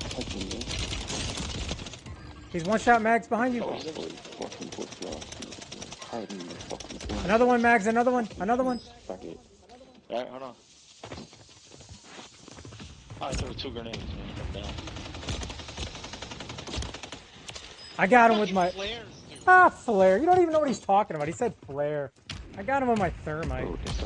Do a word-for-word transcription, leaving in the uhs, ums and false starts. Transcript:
He's one shot, Mags, behind you. Another one, Mags, another one, another one. Alright, hold on. Oh, I threw two grenades, man. Down. I got him with my... Ah, flare. You don't even know what he's talking about. He said flare. I got him with my thermite.